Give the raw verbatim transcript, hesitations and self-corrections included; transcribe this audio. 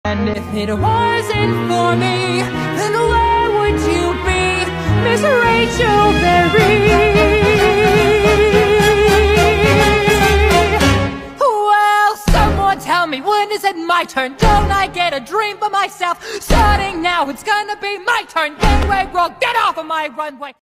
And if it wasn't for me, then where would you be, Miss Rachel Berry? Well, someone tell me, when is it my turn? Don't I get a dream for myself? Starting now, it's gonna be my turn. Get away, girl, get off of my runway.